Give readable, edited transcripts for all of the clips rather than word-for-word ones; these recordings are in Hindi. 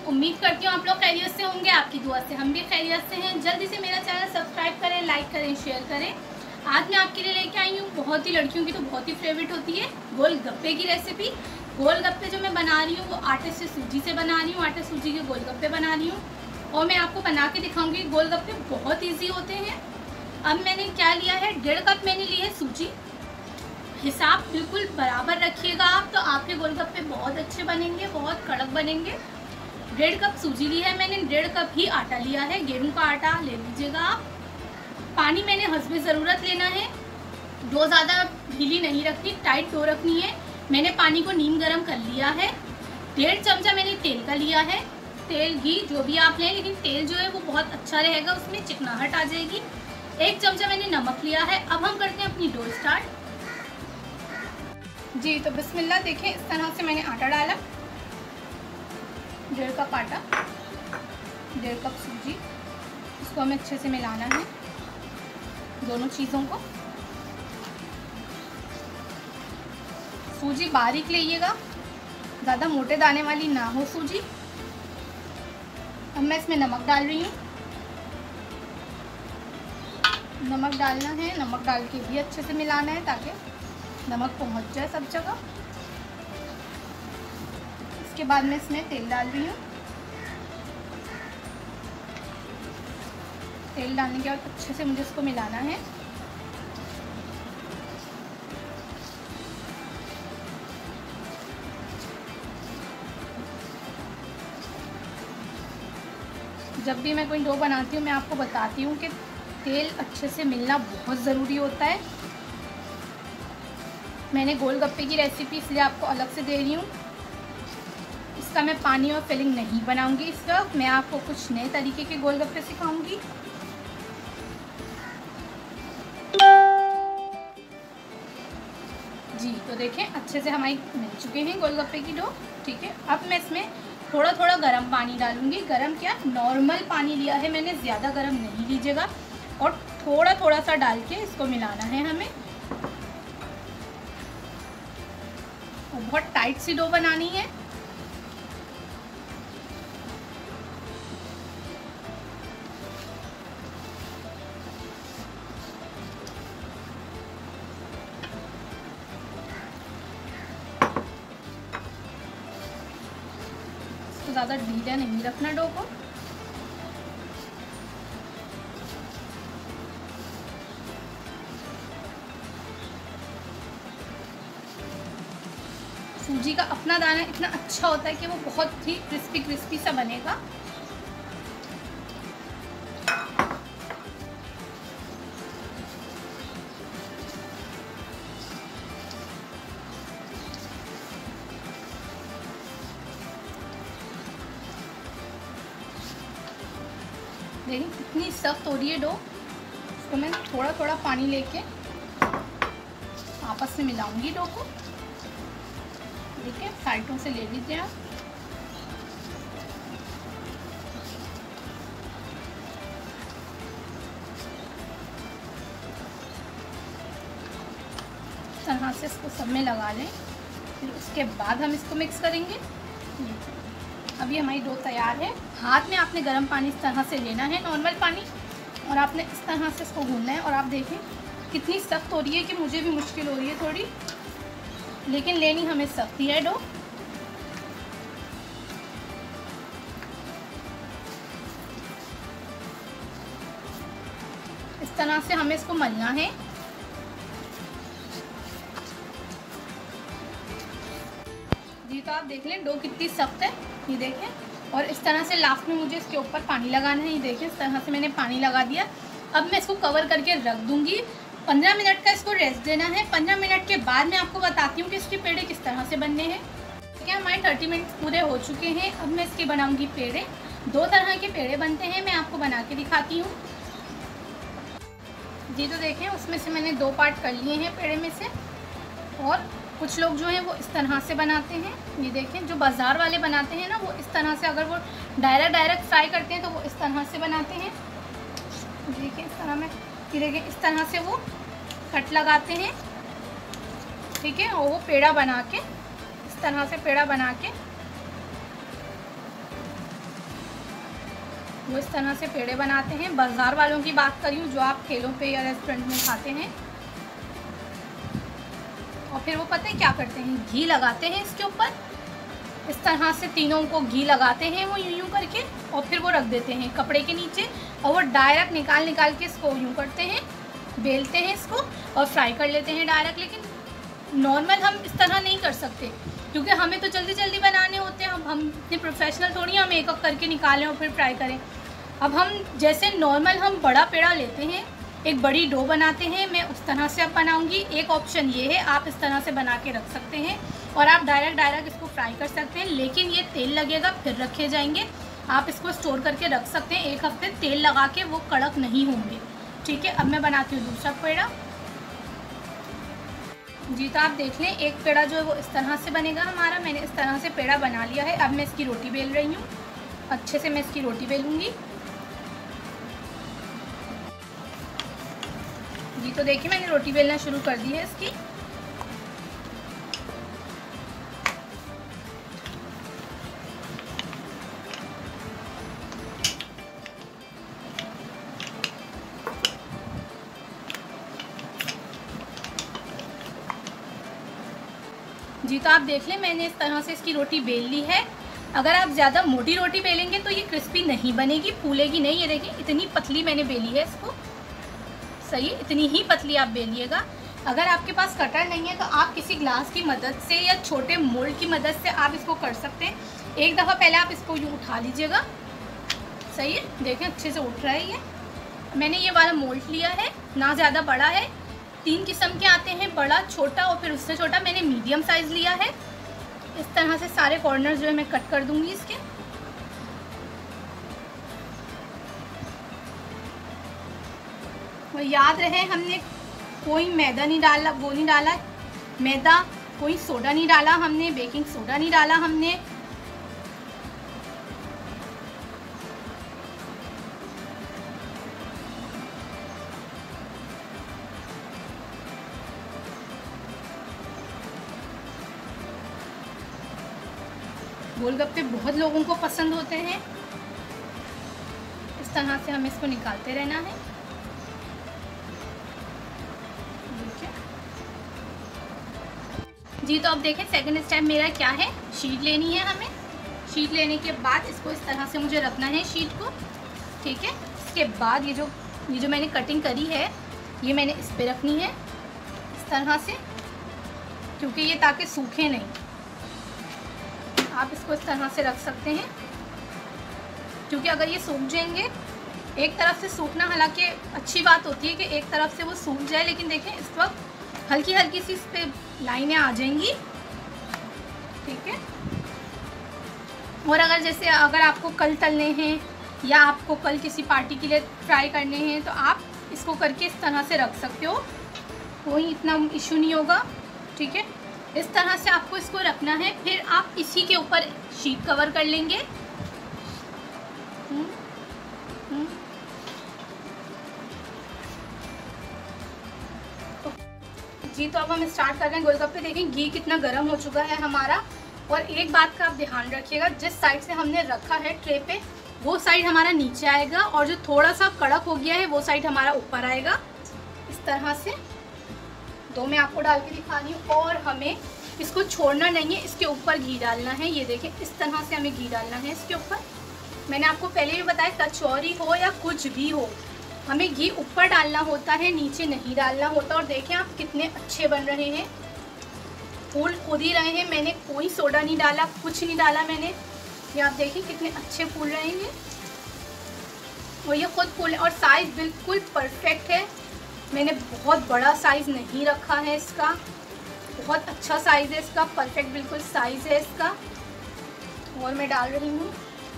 उम्मीद करती हूँ आप लोग खैरियत से होंगे। आपकी दुआ से हम भी खैरियत से हैं। जल्दी से मेरा चैनल सब्सक्राइब करें, लाइक करें, शेयर करें। आज मैं आपके लिए लेके आई हूँ, बहुत ही लड़कियों की तो बहुत ही फेवरेट होती है, गोलगप्पे की रेसिपी। गोलगप्पे जो मैं बना रही हूँ वो आटे से सूजी से बना रही हूँ, आटे सूजी के गोलगप्पे बना रही हूँ और मैं आपको बना के दिखाऊंगी। गोलगप्पे बहुत ईजी होते हैं। अब मैंने क्या लिया है, 1.5 कप मैंने ली है सूजी। हिसाब बिल्कुल बराबर रखिएगा आप, तो आपके गोलगप्पे बहुत अच्छे बनेंगे, बहुत कड़क बनेंगे। 1.5 कप सूजी ली है मैंने, 1.5 कप ही आटा लिया है, गेहूं का आटा ले लीजिएगा आप। पानी मैंने हस्बे ज़रूरत लेना है, डो ज़्यादा ढीली नहीं रखनी, टाइट डो रखनी है। मैंने पानी को नीम गरम कर लिया है। 1.5 चमचा मैंने तेल का लिया है, तेल घी जो भी आप लें, लेकिन तेल जो है वो बहुत अच्छा रहेगा, उसमें चिकनाहट आ जाएगी। 1 चमचा मैंने नमक लिया है। अब हम करते हैं अपनी डो स्टार्ट जी। तो बिस्मिल्लाह, देखें इस तरह से मैंने आटा डाला, 1.5 कप आटा, 1.5 कप सूजी। इसको हमें अच्छे से मिलाना है, दोनों चीज़ों को। सूजी बारीक लीजिएगा, ज़्यादा मोटे दाने वाली ना हो सूजी। अब मैं इसमें नमक डाल रही हूँ। नमक डालना है, नमक डाल के भी अच्छे से मिलाना है ताकि नमक पहुँच जाए सब जगह। इसके बाद मैं इसमें तेल डाल रही हूँ। तेल डालने के बाद अच्छे से मुझे इसको मिलाना है। जब भी मैं कोई डो बनाती हूँ मैं आपको बताती हूँ कि तेल अच्छे से मिलना बहुत ज़रूरी होता है। मैंने गोलगप्पे की रेसिपी इसलिए आपको अलग से दे रही हूँ। इसका मैं पानी और फिलिंग नहीं बनाऊंगी। इस वक्त मैं आपको कुछ नए तरीके के गोलगप्पे सिखाऊंगी। जी तो देखें अच्छे से हमारी मिल चुके हैं गोलगप्पे की डो। ठीक है, अब मैं इसमें थोड़ा थोड़ा गर्म पानी डालूंगी। गर्म क्या, नॉर्मल पानी लिया है मैंने, ज़्यादा गर्म नहीं लीजिएगा। और थोड़ा थोड़ा सा डाल के इसको मिलाना है हमें। और बहुत टाइट सी डो बनानी है। तो ज़्यादा ढीला नहीं रखना डो को। सूजी का अपना दाना इतना अच्छा होता है कि वो बहुत ही क्रिस्पी क्रिस्पी सा बनेगा। देखिए कितनी सख्त हो रही है डो। इसको मैं थोड़ा थोड़ा पानी लेके आपस में मिलाऊंगी डो को। देखिए साइडों से ले लीजिए आप। इस तरह से इसको सब में लगा लें, फिर उसके बाद हम इसको मिक्स करेंगे। अभी हमारी डो तैयार है। हाथ में आपने गर्म पानी इस तरह से लेना है, नॉर्मल पानी, और आपने इस तरह से इसको गूंदना है। और आप देखें कितनी सख्त हो रही है कि मुझे भी मुश्किल हो रही है थोड़ी, लेकिन लेनी हमें सख्त ही है डो। इस तरह से हमें इसको मलना है। जी तो आप देख लें डो कितनी सख्त है, ये देखें। और इस तरह से लास्ट में मुझे इसके ऊपर पानी लगाना है। ये देखें इस तरह से मैंने पानी लगा दिया। अब मैं इसको कवर करके रख दूंगी। 15 मिनट का इसको रेस्ट देना है। 15 मिनट के बाद मैं आपको बताती हूँ कि इसके पेड़े किस तरह से बनने हैं। ठीक है, हमारे 30 मिनट पूरे हो चुके हैं। अब मैं इसके बनाऊँगी पेड़े। 2 तरह के पेड़े बनते हैं, मैं आपको बना के दिखाती हूँ। जी तो देखें उसमें से मैंने 2 पार्ट कर लिए हैं पेड़े में से। और कुछ लोग जो हैं वो इस तरह से बनाते हैं। ये देखें जो बाज़ार वाले बनाते हैं ना, वो इस तरह से, अगर वो डायरेक्ट फ्राई करते हैं तो वो इस तरह से बनाते हैं। देखिए इस तरह में, ये देखिए इस तरह से वो कट लगाते हैं। ठीक है, और वो पेड़ा बना के, इस तरह से पेड़ा बना के वो इस तरह से पेड़े बनाते हैं। बाज़ार वालों की बात करूँ जो आप ठेलों पे या रेस्टोरेंट में खाते हैं। और फिर वो पता है क्या करते हैं, घी लगाते हैं इसके ऊपर, इस तरह से तीनों को घी लगाते हैं वो यूँ करके, और फिर वो रख देते हैं कपड़े के नीचे, और वो डायरेक्ट निकाल के इसको यूँ करते हैं, बेलते हैं इसको और फ्राई कर लेते हैं डायरेक्ट। लेकिन नॉर्मल हम इस तरह नहीं कर सकते, क्योंकि हमें तो जल्दी जल्दी बनाने होते हैं। हम इतने प्रोफेशनल थोड़ी हम एक एक करके निकालें और फिर फ्राई करें। अब हम जैसे नॉर्मल हम बड़ा पेड़ा लेते हैं, एक बड़ी डो बनाते हैं, मैं उस तरह से अब बनाऊंगी। एक ऑप्शन ये है, आप इस तरह से बना के रख सकते हैं और आप डायरेक्ट इसको फ्राई कर सकते हैं, लेकिन ये तेल लगेगा, फिर रखे जाएंगे। आप इसको स्टोर करके रख सकते हैं 1 हफ्ते, तेल लगा के, वो कड़क नहीं होंगे। ठीक है, अब मैं बनाती हूँ दूसरा पेड़ा। जी तो आप देख लें, एक पेड़ा जो है वो इस तरह से बनेगा हमारा। मैंने इस तरह से पेड़ा बना लिया है। अब मैं इसकी रोटी बेल रही हूँ, अच्छे से मैं इसकी रोटी बेलूँगी। जी तो देखिए मैंने रोटी बेलना शुरू कर दी है इसकी। जी तो आप देख लें, मैंने इस तरह से इसकी रोटी बेल ली है। अगर आप ज़्यादा मोटी रोटी बेलेंगे तो ये क्रिस्पी नहीं बनेगी, फूलेगी नहीं। ये देखिए इतनी पतली मैंने बेली है इसको, सही है, इतनी ही पतली आप बेलिएगा। अगर आपके पास कटर नहीं है तो आप किसी ग्लास की मदद से या छोटे मोल्ड की मदद से आप इसको कर सकते हैं। एक दफ़ा पहले आप इसको यूँ उठा लीजिएगा, सही है, देखें अच्छे से उठ रहा है ये। मैंने ये वाला मोल्ड लिया है, ना ज़्यादा बड़ा है, 3 किस्म के आते हैं, बड़ा, छोटा और फिर उससे छोटा। मैंने मीडियम साइज़ लिया है। इस तरह से सारे कॉर्नर जो है मैं कट कर दूँगी इसके। और याद रहे, हमने कोई मैदा नहीं डाला, वो नहीं डाला मैदा, कोई सोडा नहीं डाला हमने, बेकिंग सोडा नहीं डाला हमने। गोलगप्पे बहुत लोगों को पसंद होते हैं। इस तरह से हमें इसको निकालते रहना है। जी तो अब देखें सेकंड स्टेप मेरा क्या है, शीट लेनी है हमें। शीट लेने के बाद इसको इस तरह से मुझे रखना है शीट को, ठीक है। इसके बाद ये जो मैंने कटिंग करी है ये मैंने इस पे रखनी है इस तरह से, क्योंकि ये ताकि सूखे नहीं। आप इसको इस तरह से रख सकते हैं, क्योंकि अगर ये सूख जाएंगे, एक तरफ से सूखना हालांकि अच्छी बात होती है कि एक तरफ से वो सूख जाए, लेकिन देखें इस वक्त हल्की हल्की सी इस पर लाइनें आ जाएंगी, ठीक है। और अगर आपको कल तलने हैं या आपको कल किसी पार्टी के लिए फ्राई करने हैं तो आप इसको करके इस तरह से रख सकते हो, कोई इतना इशू नहीं होगा, ठीक है। इस तरह से आपको इसको रखना है। फिर आप इसी के ऊपर शीट कवर कर लेंगे। जी तो अब हम स्टार्ट कर रहे हैं गोलगप्पे। देखें घी कितना गर्म हो चुका है हमारा। और एक बात का आप ध्यान रखिएगा, जिस साइड से हमने रखा है ट्रे पे वो साइड हमारा नीचे आएगा, और जो थोड़ा सा कड़क हो गया है वो साइड हमारा ऊपर आएगा। इस तरह से दो मैं आपको डाल के दिखा रही हूँ। और हमें इसको छोड़ना नहीं है, इसके ऊपर घी डालना है। ये देखें इस तरह से हमें घी डालना है इसके ऊपर। मैंने आपको पहले भी बताया, कचौरी हो या कुछ भी हो, हमें घी ऊपर डालना होता है, नीचे नहीं डालना होता। और देखें आप कितने अच्छे बन रहे हैं, फूल खुद ही रहे हैं। मैंने कोई सोडा नहीं डाला, कुछ नहीं डाला मैंने। ये आप देखें कितने अच्छे फूल रहे हैं और ये खुद फूल, और साइज़ बिल्कुल परफेक्ट है। मैंने बहुत बड़ा साइज़ नहीं रखा है इसका, बहुत अच्छा साइज़ है इसका, परफेक्ट बिल्कुल साइज़ है इसका। और मैं डाल रही हूँ,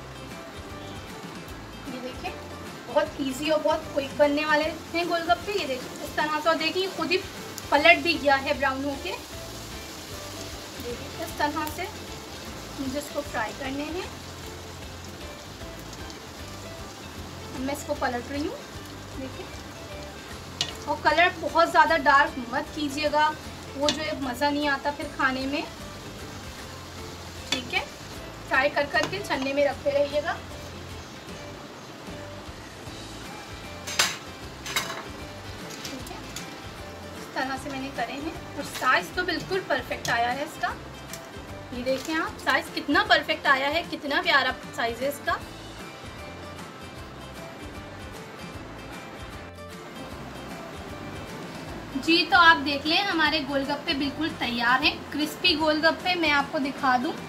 ये देखिए बहुत इजी और बहुत क्विक बनने वाले हैं गोलगप्पे। ये देखिए इस तरह से, और देखिए खुद ही पलट भी गया है ब्राउन होके। देखिए इस तरह से मुझे इसको फ्राई करने हैं। मैं इसको पलट रही हूँ, देखिए। और कलर बहुत ज़्यादा डार्क मत कीजिएगा, वो जो है मज़ा नहीं आता फिर खाने में, ठीक है। फ्राई कर करके छन्ने में रखते रहिएगा। तरह से मैंने करे हैं और साइज़ तो बिल्कुल परफेक्ट आया है इसका। ये देखें आप, साइज़ कितना परफेक्ट आया है, कितना प्यारा साइज़ है इसका। जी तो आप देख लें, हमारे गोलगप्पे बिल्कुल तैयार हैं, क्रिस्पी गोलगप्पे। मैं आपको दिखा दूं,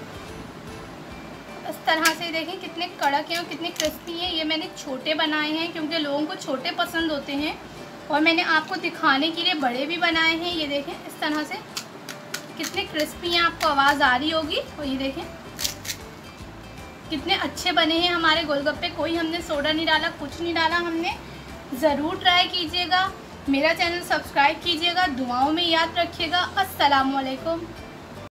इस तरह से देखें कितने कड़क हैं और कितने क्रिस्पी हैं। ये मैंने छोटे बनाए हैं क्योंकि लोगों को छोटे पसंद होते हैं, और मैंने आपको दिखाने के लिए बड़े भी बनाए हैं। ये देखें इस तरह से कितने क्रिस्पी हैं, आपको आवाज़ आ रही होगी। और ये देखें कितने अच्छे बने हैं हमारे गोलगप्पे। कोई हमने सोडा नहीं डाला, कुछ नहीं डाला हमने। ज़रूर ट्राई कीजिएगा, मेरा चैनल सब्सक्राइब कीजिएगा, दुआओं में याद रखिएगा। अस्सलाम वालेकुम।